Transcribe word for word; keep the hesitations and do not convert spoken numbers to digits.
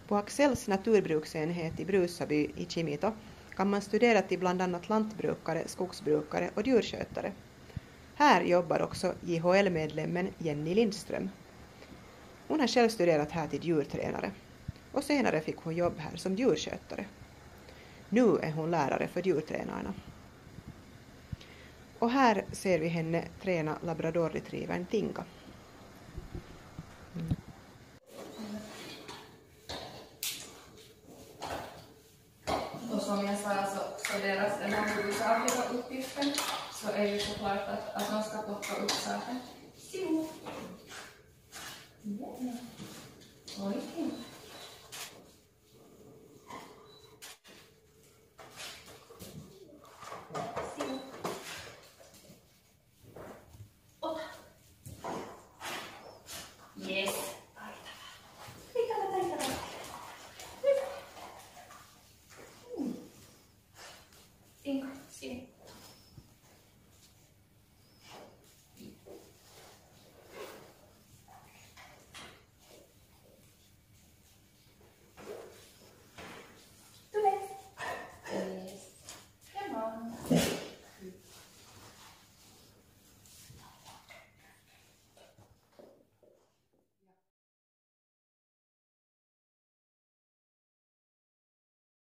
På Axels naturbruksenhet i Brusaby i Kimito kan man studera till bland annat lantbrukare, skogsbrukare och djurskötare. Här jobbar också J H L-medlemmen Jenny Lindström. Hon har själv studerat här till djurtränare och senare fick hon jobb här som djurskötare. Nu är hon lärare för djurtränarna. Och här ser vi henne träna labradorretrievern Tinga. Mm. Och som jag sa så, så deras den här huvudsakliga uppgiften så är ju såklart att, att de ska plocka upp saker. Ja. Oj.